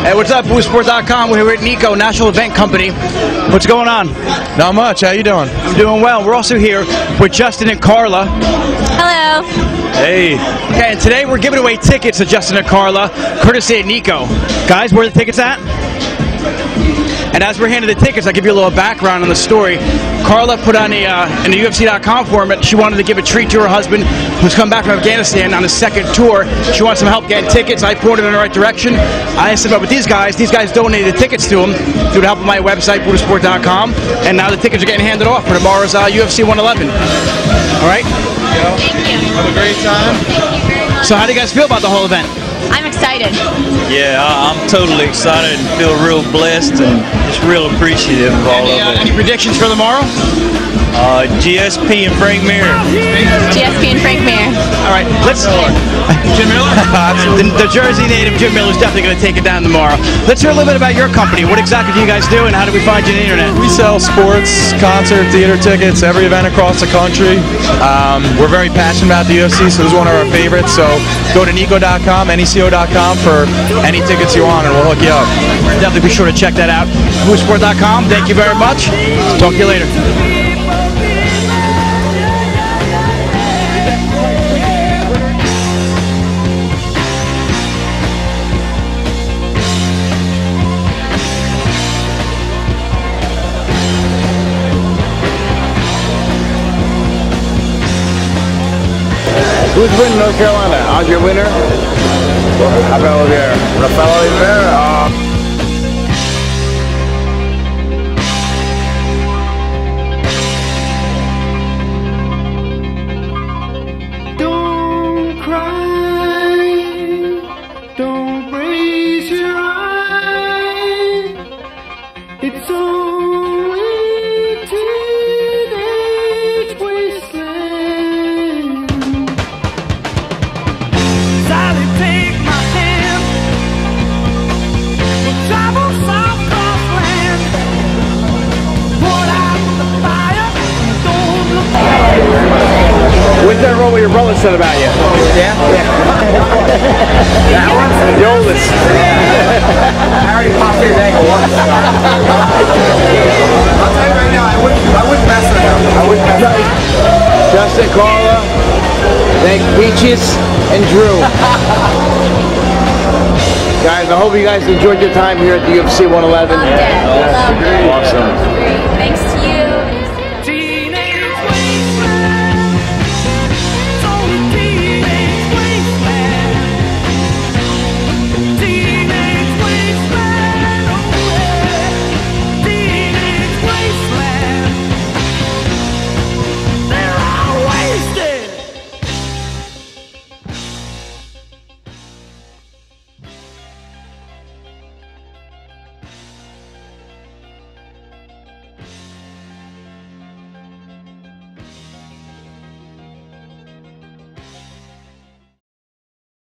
Hey, what's up, BooSport.com? We're here at Nico, National Event Company. What's going on? Not much. How you doing? I'm doing well. We're also here with Justin and Carla. Hello. Hey. Okay, and today we're giving away tickets to Justin and Carla, courtesy of Nico. Guys, where are the tickets at? And as we're handing the tickets, I'll give you a little background on the story. Carla put on in the UFC.com forum that she wanted to give a treat to her husband who's come back from Afghanistan on his second tour. She wants some help getting tickets. I pointed in the right direction. I asked about with these guys donated tickets to him through the help of my website, BooSport.com, and now the tickets are getting handed off for tomorrow's UFC 111. All right? Thank you. Have a great time. Thank you very much. So how do you guys feel about the whole event? I'm excited. Yeah, I'm totally excited and feel real blessed and just real appreciative of all of Any it. predictions for tomorrow? GSP and Frank Mir. GSP and Frank Mir. All right, let's. Jim Miller? the Jersey native Jim Miller is definitely going to take it down tomorrow. Let's hear a little bit about your company. What exactly do you guys do, and how do we find you on the internet? We sell sports, concert, theater tickets, every event across the country. We're very passionate about the UFC, so this is one of our favorites. So go to Nico.com, NECO.com for any tickets you want, and we'll hook you up. Definitely be sure to check that out. BooSport.com. Thank you very much. Talk to you later. Who's winning North Carolina? Andre Winner? How about over here? Rafael Oliveira? Don't cry, don't raise your eyes, it's only teenage wasteland. Sally, take my hand, we'll travel south cross land, put out the fire, don't look back. When's that roll what your brother said about you? Yeah? That one? The oldest. I already popped his ankle once. I'll tell you right now, I wouldn't mess with him. I wouldn't mess with him. Justin, Carla, thank Peaches and Drew. Guys, I hope you guys enjoyed your time here at the UFC 111. Loved it. Loved it. Awesome.